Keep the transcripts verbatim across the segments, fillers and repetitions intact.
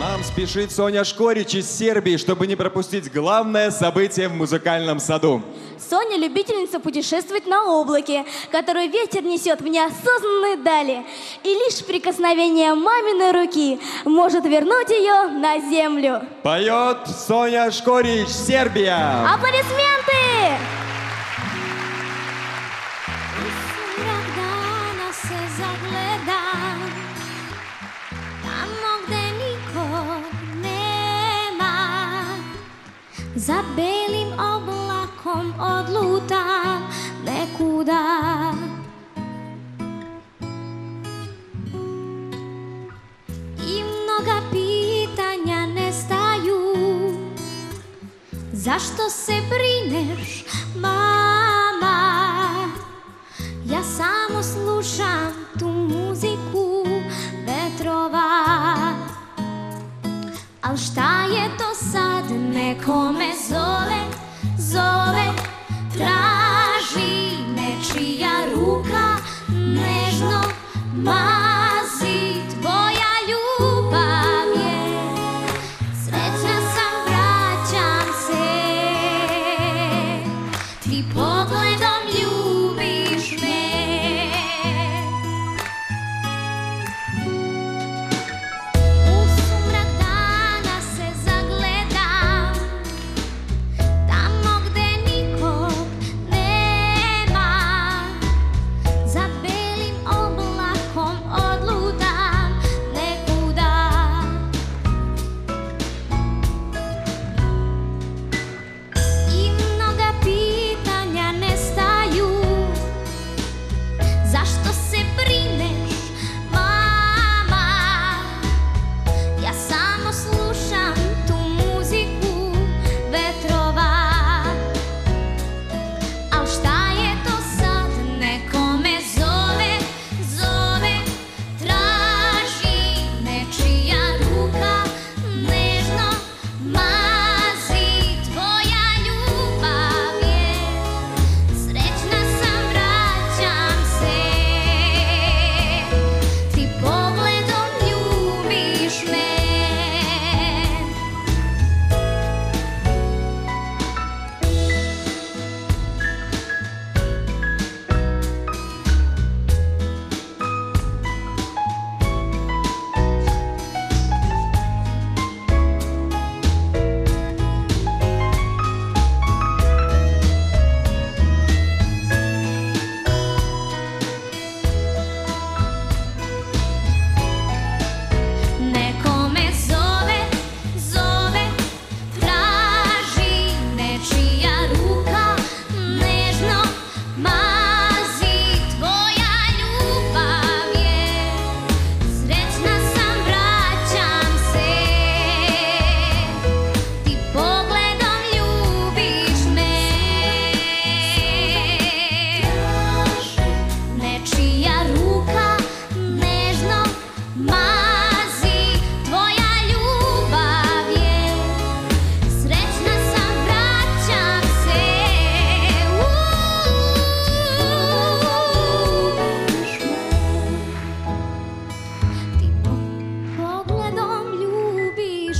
нам спешит Соня Шкорич из Сербии, чтобы не пропустить главное событие в музыкальном саду. Соня – любительница путешествовать на облаке, которое ветер несет в неосознанные дали. И лишь прикосновение маминой руки может вернуть ее на землю. Поет Соня Шкорич, Сербия. Аплодисменты! Za belim oblakom odlutam nekuda. I mnoga pitanja nestaju. Zašto se brineš, mama? Ja samo slušam tu muziku vetrova. Al šta je to sad, neko me zove, zove, traži nečija ruka, nežno mazi, tvoja ljubav je. Srećna sam, vraćam se, ti pogledom ljubiš me.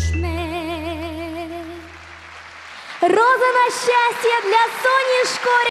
Роза на счастье для Сони Шкорич.